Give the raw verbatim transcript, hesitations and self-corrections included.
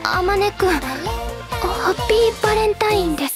あまねくん、ハッピーバレンタインです。